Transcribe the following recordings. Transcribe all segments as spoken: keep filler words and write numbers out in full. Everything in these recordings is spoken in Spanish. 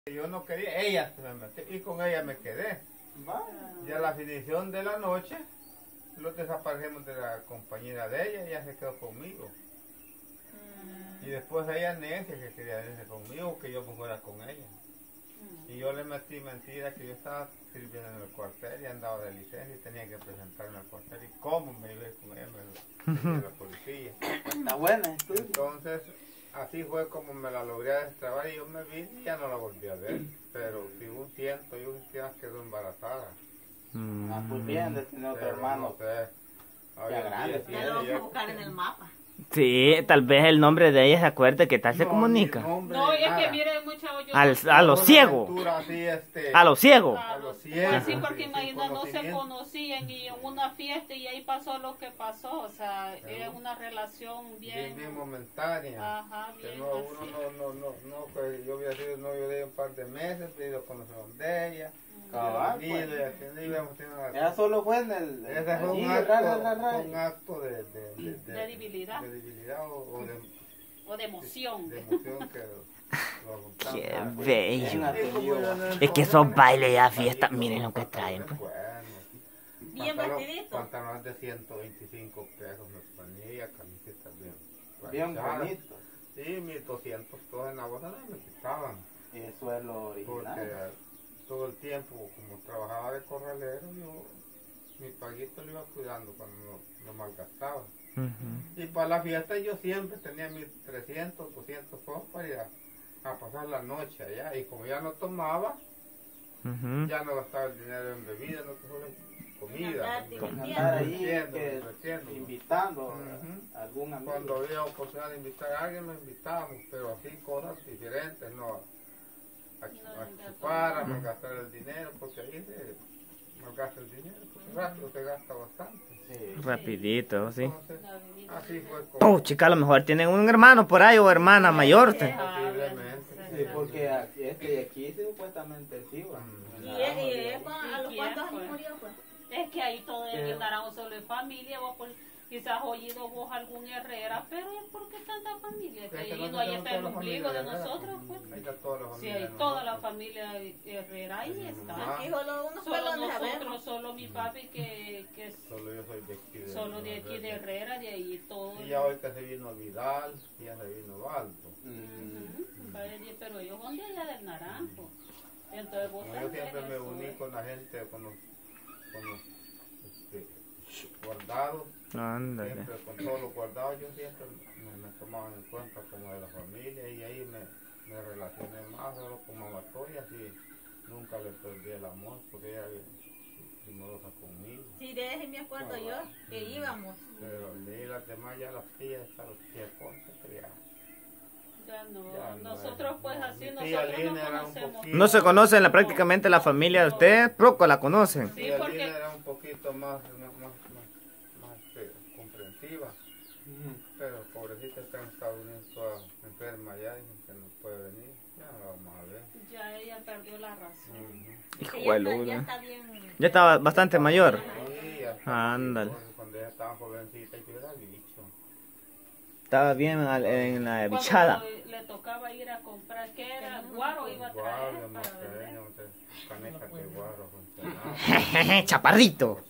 Yo no quería, ella se me metió y con ella me quedé. Ya a la finición de la noche, los desaparecemos de la compañera de ella, ella se quedó conmigo. Y después ella necia que quería irse conmigo, que yo me fuera con ella. Y yo le metí mentira que yo estaba sirviendo en el cuartel y andaba de licencia y tenía que presentarme al cuartel. ¿Y cómo me iba con ella? Me lo la policía. Está buena. Entonces, así fue como me la logré destrabar y yo me vine y ya no la volví a ver. Pero si un tiempo yo ya quedó embarazada. Mm. Ah, pues bien, de tener otro hermano. No sé. Ya grande. Ya lo vamos a buscar en el mapa. Sí, tal vez el nombre de ella se acuerde que tal se no, comunica. No, es que mire, muchachos. Al, a lo ciego. Así, este, a lo ciego. A lo ciego. Pues sí, porque imagina, no se conocían y en una fiesta y ahí pasó lo que pasó. O sea, era una relación bien. Bien, bien momentánea. Ajá, bien. Que no, uno no, no, no, no, pues yo había sido novio de ella un par de meses, he ido a conocer de ella. Cabal, pues. Ya solo fue en el... Ese fue un acto, un acto de, de, de, de, de debilidad, de debilidad o, o, de, o de emoción. De, de emoción que lo, qué bello. Es que esos bailes ya fiestas, miren lo que traen. Pues. Bien vestidito. Pantalones de ciento veinticinco pesos me ponía, camisetas bien. Bien bonito. Sí, mil doscientos todos en la bolsa me quitaban. Eso es lo original. Porque todo el tiempo, como trabajaba de corralero, yo mi paguito lo iba cuidando cuando no, no malgastaba. Uh-huh. Y para la fiesta yo siempre tenía mis trescientos, doscientos pesos para ir a, a pasar la noche allá. Y como ya no tomaba, uh-huh. ya no gastaba el dinero en bebida, no solo en comida. Andar ahí, que, invitando uh-huh. a algún amigo. Cuando había oportunidad de invitar a alguien, me invitábamos, pero así cosas diferentes, no. A, a chupar, a malgastar el dinero, porque ahí se malgasta el dinero, porque rápido se gasta bastante. Sí. Rapidito, sí. Entonces, así fue como... Oh, chica, a lo mejor tienen un hermano por ahí o hermana mayor. Sí, posiblemente. Sí, porque aquí, este, aquí supuestamente sí, va. ¿Y, él, y él, a los cuantos años murió, pues? Es que ahí todo el naranjo solo es familia, vos por, quizás oído vos algún Herrera, pero es porque tanta familia, que ahí no ahí está el ombligo de nosotros, pues. Ahí está toda la familia. Sí, hay toda la familia Herrera, ahí está. Aquí solo unos solo nosotros, solo mi papi que, que solo yo soy de aquí de solo de aquí de Herrera, de ahí todo. Y ya ahorita se vino Vidal, y ya se vino Alto. Mm. Uh-huh. Pero ellos son de allá del Naranjo. Entonces vos no, yo siempre me uní es. con la gente, con los, con los este, guardados. Ándale. Siempre con todos los guardados yo siempre me, me tomaban en cuenta como de la familia y ahí me, me relacioné más solo con Mamá Toya, así nunca le perdí el amor porque ella es primorosa conmigo. Sí, de ese me acuerdo yo que íbamos. Pero de las demás ya las tías, a los tías Ponce, ya. Ya no, ya no nosotros es, pues no, así no, nosotros no conocemos. No se conocen la, prácticamente la familia de usted, poco la conocen. Sí, porque era un poquito más, más, más, más eh, comprensiva, uh-huh. Pero pobrecita está en Estados Unidos toda enferma ya, dicen que no puede venir, ya no la vamos a ver. Ya ella perdió la razón. Uh-huh. Hijo de ya, ya está bien. Ya estaba bastante mayor. Sí, ya está. Ándale. Cuando ella estaba jovencita y que era bicho. Estaba bien en la bichada. Le tocaba ir a comprar, ¿qué era? Guaro iba a traer. Guaro, no sé, no sé, caneca de guaro. Chaparrito.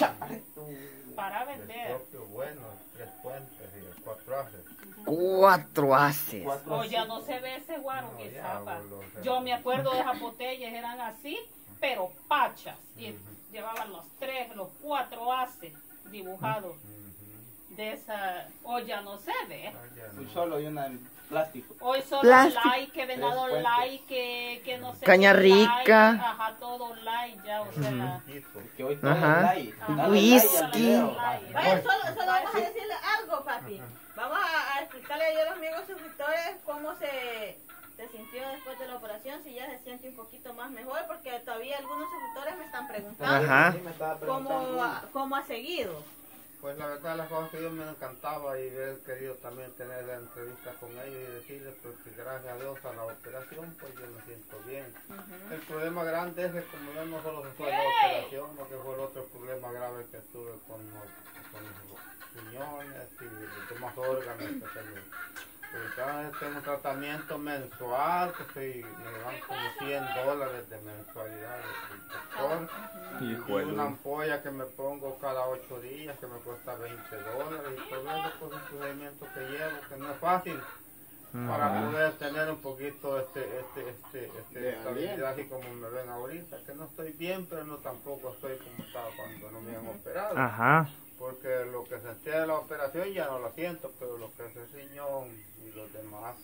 Para vender. El propio bueno, tres puentes y cuatro haces. Cuatro haces. O ya no se ve ese guaro no, que zapa. Yo me acuerdo de esas botellas, eran así, pero pachas. Y uh-huh. llevaban los tres, los cuatro haces dibujados. Uh-huh. De esa, o ya no se ve. Hoy solo hay una en plástico. Hoy solo Plástico. Light, que venado Light, que, que no sé. Caña rica. Light, ajá, todo Light ya, o sea. Que hoy todo ajá. Light. Whisky. Vaya, solo, solo vamos a decirle algo, papi. Vamos a, a explicarle a los amigos suscriptores cómo se, se sintió después de la operación, si ya se siente un poquito más mejor, porque todavía algunos suscriptores me están preguntando ajá. cómo, cómo ha seguido. Pues la verdad las cosas que yo me encantaba y haber querido también tener la entrevista con ellos y decirles pues que gracias a Dios a la operación pues yo me siento bien. Uh-huh. El problema grande es que como yo no solo fue la operación, lo que fue el otro problema grave que tuve con los, con los riñones y los demás órganos que tengo. Ahorita tengo un tratamiento mensual que estoy, me dan como cien dólares de mensualidad del doctor. Hijo Y una ampolla que me pongo cada ocho días que me cuesta veinte dólares y todo eso pues un procedimiento que llevo que no es fácil. Para poder tener un poquito este, este, este, este estabilidad así como me ven ahorita, que no estoy bien, pero no tampoco estoy como estaba cuando no me han operado. Ajá. Porque lo que sentía de la operación ya no lo siento, pero lo que es el riñón y los demás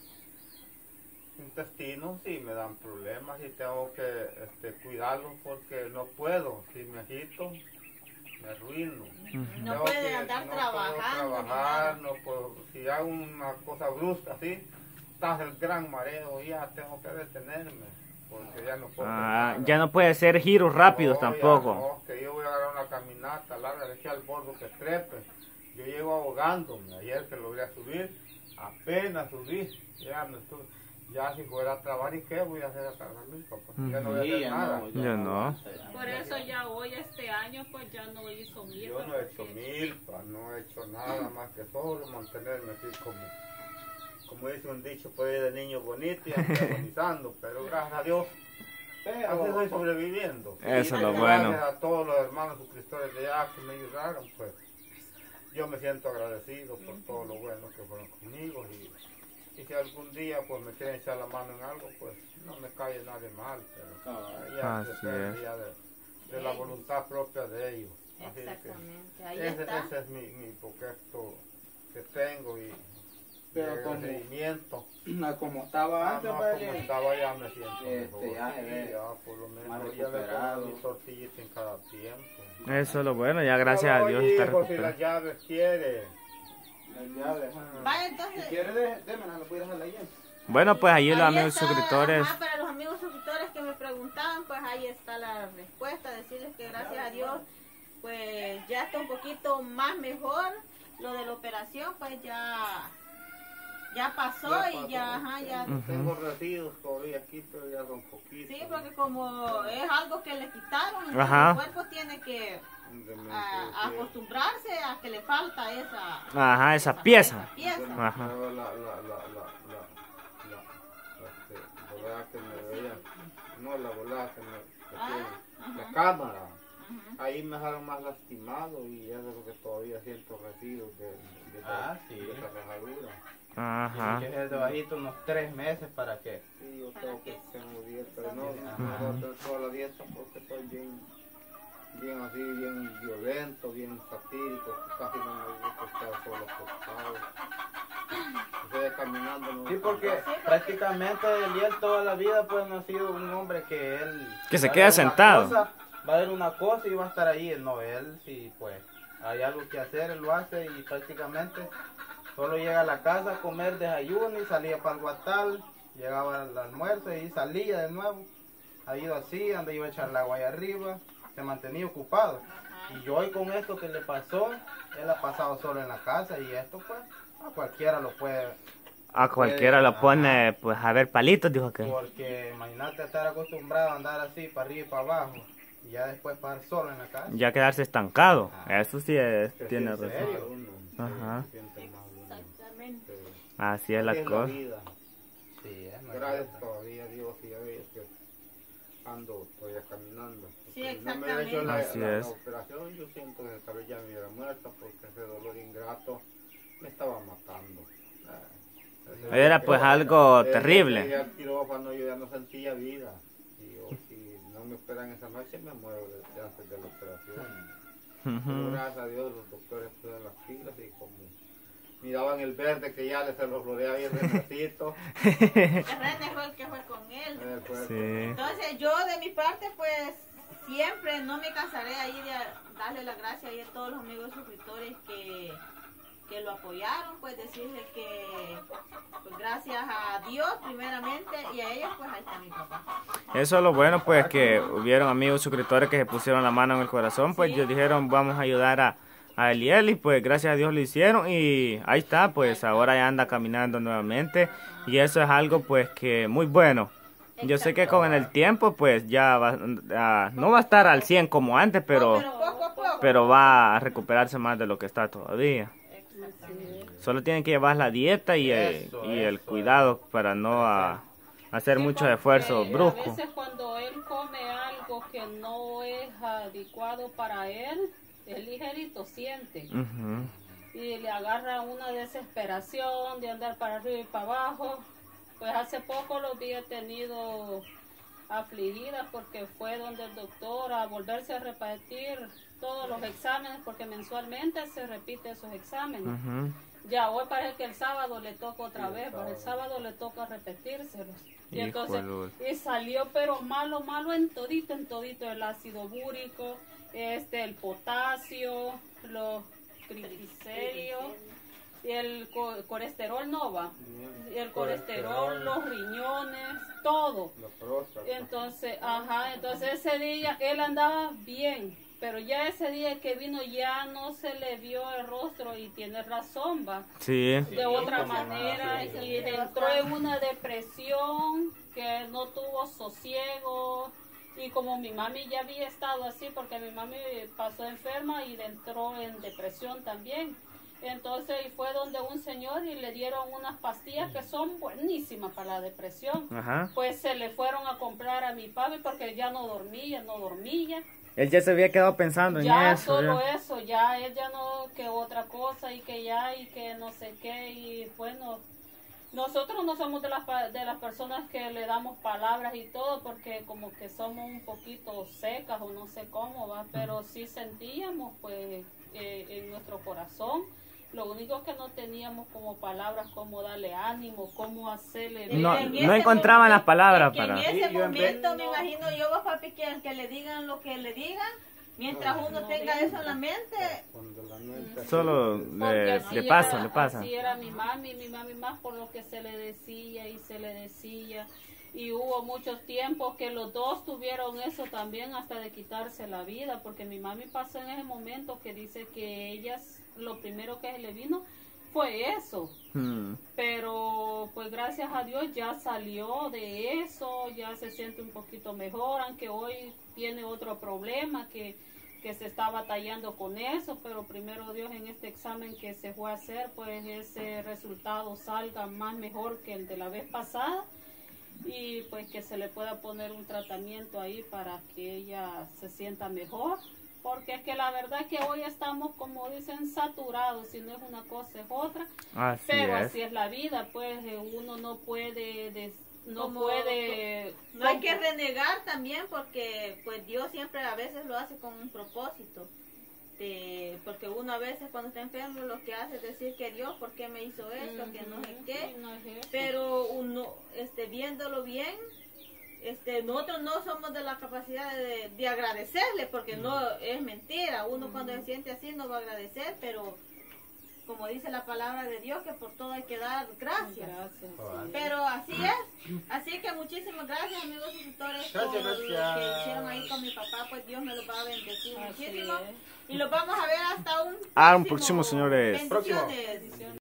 intestinos sí me dan problemas y tengo que este, cuidarlos porque no puedo, si me agito me arruino. No Tengo puede que- andar no trabajando. puedo trabajar, no puedo, si hago una cosa brusca así, está el gran mareo y ya tengo que detenerme, porque ya no puedo. Ah, hacer ya nada. no puede ser giros rápidos No, ya tampoco. no, que yo voy a agarrar una caminata larga, de aquí al bordo que trepe. Yo llego ahogándome, ayer que logré subir, apenas subí, ya me estuve. Ya si fuera a trabajar, ¿y qué voy a hacer acá en mi papá? Ya no voy a Sí, hacer ya nada. no, Yo no. Por eso ya hoy, este año, pues ya no hizo mil. Yo no he hecho milpa, no he hecho nada más que solo mantenerme así como, como dice un dicho por ahí de niño bonito y agonizando, pero gracias a Dios, así estoy sobreviviendo. Eso es lo Y bueno. Gracias a todos los hermanos suscriptores de allá que me ayudaron, pues yo me siento agradecido por todo lo bueno que fueron conmigo y, y si algún día pues me quieren echar la mano en algo, pues no me cae nada de mal, pero ya Así depende es. ya de, de la voluntad propia de ellos. Así de que Exactamente, ahí ese, está. ese es mi, mi poquito que tengo y Pero y como- agradecimiento. Ah, como estaba Ah, antes, no, pues, como estaba ya me siento Este, mejor. ya se Sí, ve ya por lo más menos ya le recuperado. pongo mi tortillita en cada tiempo. Eso es lo bueno, ya gracias a Oye, Dios está hijo, si recuperado. las llaves quiere. las llaves. ah. Vaya, Si entonces. quieres, dé- démela, lo puedes dejar ahí. Bueno, pues ahí los ahí amigos está, suscriptores. ajá, para los amigos suscriptores que me preguntaban, pues ahí está la respuesta. Decirles que gracias a Dios, pues ya está un poquito más mejor. Lo de la operación, pues ya. Ya pasó Ya y pasó, ya, ajá, ya. Ujú. Tengo residuos todavía aquí, pero ya son poquitos. Sí, porque como es algo que le quitaron, entonces Ajá. el cuerpo tiene que De mi- a- a acostumbrarse a que le falta esa, Ajá, esa pieza. esa pieza. Ajá. Pero la, la, la, la, la, la, este, volada que me veía, no la volada que me, que Ah, tiene, la ajá. cámara, Ajá. ahí me dejaron más lastimado y es de lo que todavía siento residuos de, de, de, Ah, sí. de esa rajadura. Ajá. Tienes que hacer debajito unos tres meses para que. Sí, yo tengo que tener dieta, no, Ajá. no puedo hacer toda la dieta porque estoy bien, bien así, bien violento, bien satírico, casi no me gusta estar solo acostado. Estoy caminando. no- Sí, porque prácticamente él toda la vida pues no ha sido un hombre que él... Que se va a queda ver una sentado. cosa, va a ver una cosa y va a estar ahí. No, él sí pues hay algo que hacer, él lo hace y prácticamente solo llega a la casa a comer desayuno y salía para el guatal, llegaba al almuerzo y salía de nuevo. Ha ido así, anda iba a echar el agua ahí arriba, se mantenía ocupado. Y hoy con esto que le pasó, él ha pasado solo en la casa y esto pues a cualquiera lo puede... A cualquiera lo pone, pues a ver palitos, dijo que. Porque imagínate estar acostumbrado a andar así para arriba y para abajo y ya después parar solo en la casa. Ya quedarse estancado. Eso sí es, Se tiene siente razón. mal uno, se Ajá. siente mal uno. Exactamente. Así es la Así cosa. vida. Sí, es no hay Gracias otra. todavía Dios y a veces que ando todavía caminando. Sí, Porque no me he hecho exactamente. la, Así la- es. la operación, yo siento que tal vez ya me hubiera muerto porque ese dolor ingrato me estaba matando. Ah, Era pues algo Desde terrible. que llegué al quirófano yo ya no sentía vida. Y yo, si no me esperan esa noche me muero desde antes de la operación. Pero Ujú. gracias a Dios los doctores pusieron las pilas y como miraban el verde que ya les se lo floreaba bien renacito. René fue el que fue con él. eh, fue- Sí. Entonces yo de mi parte pues siempre no me cansaré ahí de darle las gracias ahí a todos los amigos suscriptores que, que lo apoyaron, pues decirle que pues, gracias a Dios primeramente y a ellos pues ahí está mi papá. Eso es lo bueno, pues que hubieron amigos suscriptores que se pusieron la mano en el corazón, pues ellos dijeron vamos a ayudar a, a Eliel y pues gracias a Dios lo hicieron y ahí está, pues ahora ya anda caminando nuevamente y eso es algo pues que muy bueno. Yo sé que con el tiempo, pues ya va, uh, no va a estar al cien como antes, pero, no, pero, poco a poco. pero va a recuperarse más de lo que está todavía. Solo tienen que llevar la dieta y el, eso, y el cuidado para no a, hacer sí, mucho esfuerzo brusco. A veces cuando él come algo que no es adecuado para él, él ligerito siente. Uh-huh. Y le agarra una desesperación de andar para arriba y para abajo. Pues hace poco lo había tenido afligida porque fue donde el doctor a volverse a repetir todos los exámenes, porque mensualmente se repite esos exámenes. Uh-huh. Ya hoy parece que el sábado le toca otra vez, pero el sábado le toca repetírselos. Y entonces, y salió pero malo, malo en todito, en todito, el ácido úrico, este, el potasio, los triglicéridos, y el co colesterol no va, y el colesterol, los riñones, todo. Entonces, ajá, entonces ese día él andaba bien, pero ya ese día que vino ya no se le vio el rostro y tiene razón, va. Sí. De otra manera, y entró en una depresión que no tuvo sosiego. Y como mi mami ya había estado así, porque mi mami pasó enferma y entró en depresión también. Entonces y fue donde un señor y le dieron unas pastillas que son buenísimas para la depresión. Ajá. Pues se le fueron a comprar a mi papi porque ya no dormía, no dormía. Él ya se había quedado pensando en ya eso. Solo ya solo eso, ya él ya no, que otra cosa y que ya y que no sé qué y bueno... Nosotros no somos de las, de las personas que le damos palabras y todo porque como que somos un poquito secas o no sé cómo va, pero sí sentíamos pues eh, en nuestro corazón. Lo único que no teníamos como palabras, cómo darle ánimo, cómo hacerle... No, no encontraban momento, las palabras que para... En ese momento me imagino yo, vos papi, que, que le digan lo que le digan. Mientras uno no, tenga eso en la mente, solo le, le pasa, era, le pasa. Así era mi mami, mi mami más por lo que se le decía y se le decía. Y hubo muchos tiempos que los dos tuvieron eso también hasta de quitarse la vida, porque mi mami pasó en ese momento que dice que ellas, lo primero que le vino fue eso. Hmm. Pero pues gracias a Dios ya salió de eso, ya se siente un poquito mejor, aunque hoy tiene otro problema que, que se está batallando con eso, pero primero Dios en este examen que se fue a hacer, pues ese resultado salga más mejor que el de la vez pasada y pues que se le pueda poner un tratamiento ahí para que ella se sienta mejor. Porque es que la verdad es que hoy estamos, como dicen, saturados, si no es una cosa es otra, así pero es. Así es la vida, pues uno no puede, des, no como, puede... No hay que renegar también porque pues Dios siempre a veces lo hace con un propósito, de, porque uno a veces cuando está enfermo lo que hace es decir que Dios, ¿por qué me hizo esto? Uh-huh, que no sé qué, no es pero uno, este, viéndolo bien, Este, nosotros no somos de la capacidad de, de agradecerle, porque no es mentira, uno mm. cuando se siente así no va a agradecer, pero como dice la palabra de Dios, que por todo hay que dar gracias, gracias sí. Pero así es, así que muchísimas gracias amigos suscriptores por gracias. Lo que hicieron ahí con mi papá, pues Dios me lo va a bendecir así muchísimo, es. Y los vamos a ver hasta un próximo, ah, un próximo señores. Bendiciones.